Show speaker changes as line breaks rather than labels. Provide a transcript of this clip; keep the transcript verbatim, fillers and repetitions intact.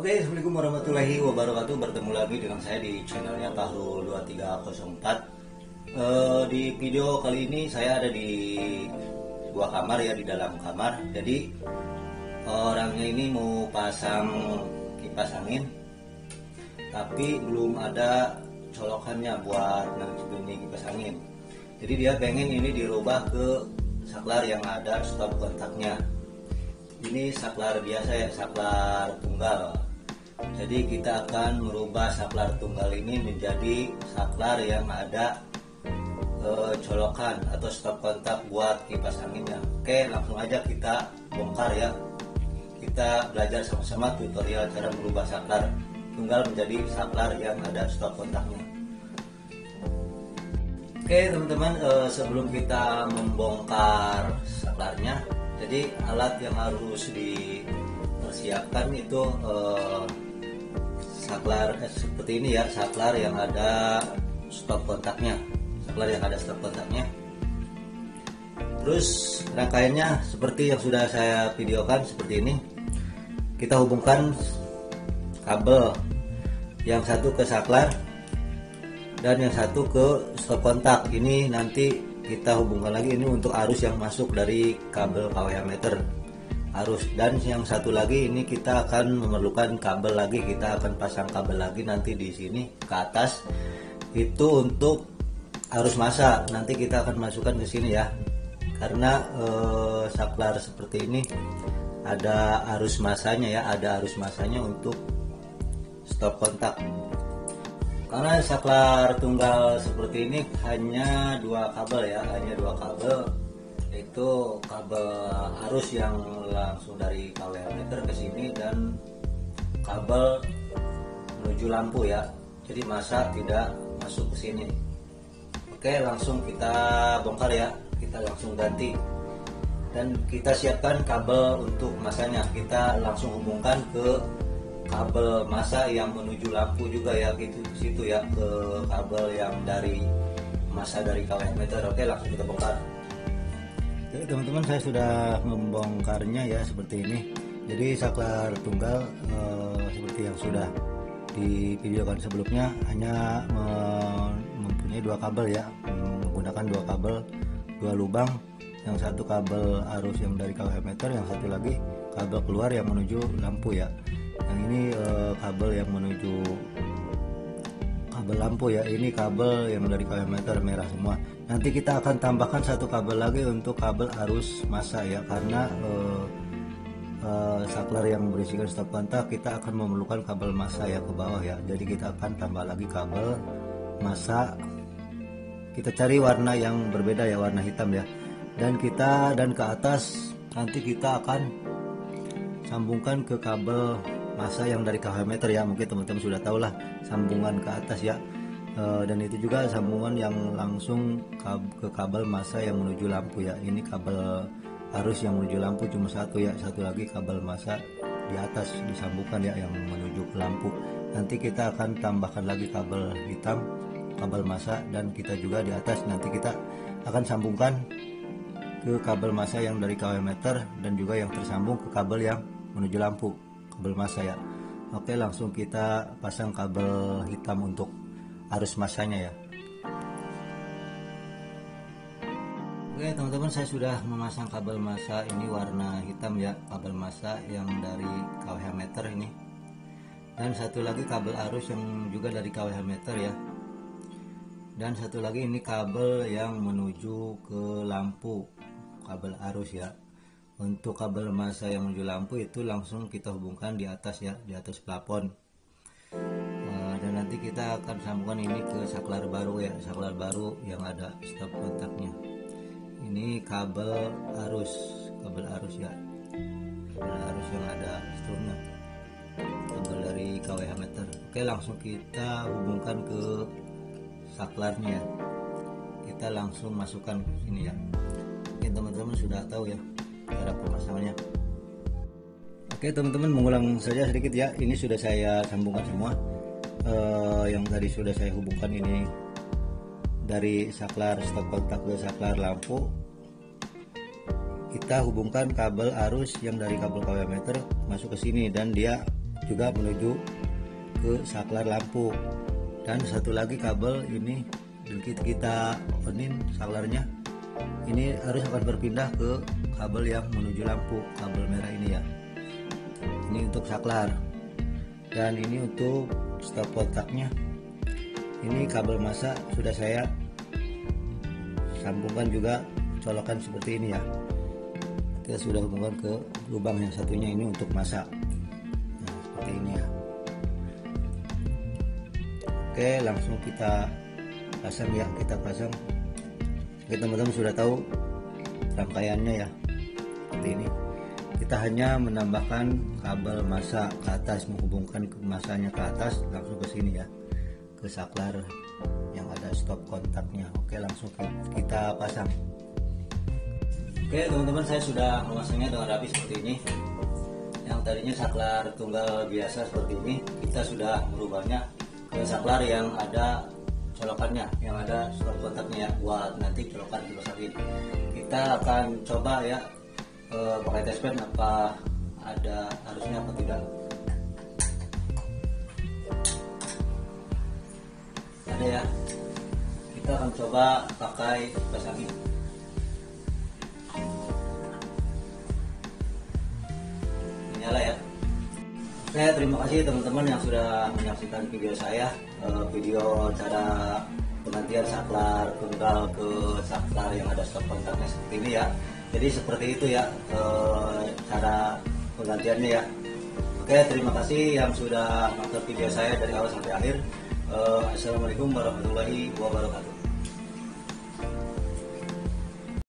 Oke, Assalamualaikum warahmatullahi wabarakatuh. Bertemu lagi dengan saya di channelnya Tahrul dua tiga nol empat. Eh, di video kali ini saya ada di dua kamar ya, di dalam kamar. Jadi orangnya ini mau pasang kipas angin, tapi belum ada colokannya buat ini kipas angin. Jadi dia pengen ini dirubah ke saklar yang ada stop kontaknya. Ini saklar biasa ya, saklar tunggal. Jadi kita akan merubah saklar tunggal ini menjadi saklar yang ada e, colokan atau stop kontak buat kipas anginnya. Oke, langsung aja kita bongkar ya. Kita belajar sama-sama tutorial cara merubah saklar tunggal menjadi saklar yang ada stop kontaknya. Oke teman-teman, e, sebelum kita membongkar saklarnya, jadi alat yang harus dipersiapkan itu eh, saklar eh, seperti ini ya, saklar yang ada stop kontaknya, saklar yang ada stop kontaknya. Terus rangkaiannya seperti yang sudah saya videokan seperti ini. Kita hubungkan kabel yang satu ke saklar dan yang satu ke stop kontak. Ini nanti kita hubungkan lagi ini untuk arus yang masuk dari kabel K W H meter arus, dan yang satu lagi ini kita akan memerlukan kabel lagi, kita akan pasang kabel lagi nanti di sini ke atas itu untuk arus massa. Nanti kita akan masukkan ke sini ya, karena eh, saklar seperti ini ada arus massanya ya, ada arus massanya untuk stop kontak. Karena saklar tunggal seperti ini hanya dua kabel ya, hanya dua kabel, itu kabel arus yang langsung dari K W H meter ke sini dan kabel menuju lampu ya. Jadi massa tidak masuk ke sini. Oke, langsung kita bongkar ya, kita langsung ganti dan kita siapkan kabel untuk massanya. Kita langsung hubungkan ke kabel massa yang menuju lampu juga ya, gitu di situ ya, ke kabel yang dari massa dari K W H meter. Oke, langsung kita bongkar. Jadi teman-teman, saya sudah membongkarnya ya seperti ini. Jadi saklar tunggal eh, seperti yang sudah divideokan sebelumnya, hanya mempunyai dua kabel ya, menggunakan dua kabel, dua lubang. Yang satu kabel arus yang dari K W H meter, yang satu lagi kabel keluar yang menuju lampu ya. Yang ini eh, kabel yang menuju kabel lampu ya, ini kabel yang dari K W H meter merah semua. Nanti kita akan tambahkan satu kabel lagi untuk kabel arus massa ya, karena eh, eh, saklar yang berisikan stop kontak kita akan memerlukan kabel massa ya ke bawah ya. Jadi kita akan tambah lagi kabel massa. Kita cari warna yang berbeda ya, warna hitam ya. Dan kita dan ke atas nanti kita akan sambungkan ke kabel massa yang dari K W H meter ya. Mungkin teman-teman sudah tahu lah sambungan ke atas ya, e, dan itu juga sambungan yang langsung ke kabel massa yang menuju lampu ya. Ini kabel arus yang menuju lampu cuma satu ya, satu lagi kabel massa di atas disambungkan ya yang menuju ke lampu. Nanti kita akan tambahkan lagi kabel hitam, kabel massa, dan kita juga di atas nanti kita akan sambungkan ke kabel massa yang dari K W H meter dan juga yang tersambung ke kabel yang menuju lampu, kabel massa ya. Oke, langsung kita pasang kabel hitam untuk arus massanya ya. Oke teman-teman, saya sudah memasang kabel massa ini warna hitam ya, kabel massa yang dari K W H meter ini, dan satu lagi kabel arus yang juga dari K W H meter ya, dan satu lagi ini kabel yang menuju ke lampu, kabel arus ya. Untuk kabel massa yang menuju lampu itu langsung kita hubungkan di atas ya, di atas plafon. Uh, dan nanti kita akan sambungkan ini ke saklar baru ya, saklar baru yang ada stop kontaknya. Ini kabel arus, kabel arus ya, kabel arus yang ada strumnya, kabel dari K W H meter. Oke, langsung kita hubungkan ke saklarnya. Kita langsung masukkan ini ya. Mungkin teman-teman sudah tahu ya cara pemasangannya. Oke teman-teman, mengulang saja sedikit ya. Ini sudah saya sambungkan semua. Uh, yang tadi sudah saya hubungkan ini dari saklar stop kontak ke saklar lampu. Kita hubungkan kabel arus yang dari kabel K W H meter masuk ke sini, dan dia juga menuju ke saklar lampu. Dan satu lagi kabel ini begitu kita onin saklarnya, ini harus akan berpindah ke kabel yang menuju lampu, kabel merah ini ya. Ini untuk saklar. Dan ini untuk stop kontaknya. Ini kabel masa sudah saya sambungkan juga, colokan seperti ini ya. Kita sudah hubungkan ke lubang yang satunya ini untuk masa. Nah, seperti ini ya. Oke, langsung kita pasang ya, kita pasang. Oke, teman-teman sudah tahu rangkaiannya ya, seperti ini. Kita hanya menambahkan kabel masa ke atas, menghubungkan ke masanya ke atas, langsung ke sini ya, ke saklar yang ada stop kontaknya. Oke, langsung kita pasang. Oke teman-teman, saya sudah memasangnya dengan rapi seperti ini. Yang tadinya saklar tunggal biasa seperti ini, kita sudah merubahnya ke saklar yang ada colokannya, yang ada stop kontaknya ya, buat nanti colokan dipasakin. Kita akan coba ya eh, pakai test pen apa ada harusnya apa tidak. Ada ya, kita akan coba pakai kipas angin. Nyala ya. Oke, terima kasih teman-teman yang sudah menyaksikan video saya, eh, video cara penggantian saklar tunggal ke saklar yang ada stop kontaknya seperti ini ya. Jadi seperti itu ya eh, cara penggantiannya ya. Oke, terima kasih yang sudah nonton video saya dari awal sampai akhir. Eh, Assalamualaikum warahmatullahi wabarakatuh.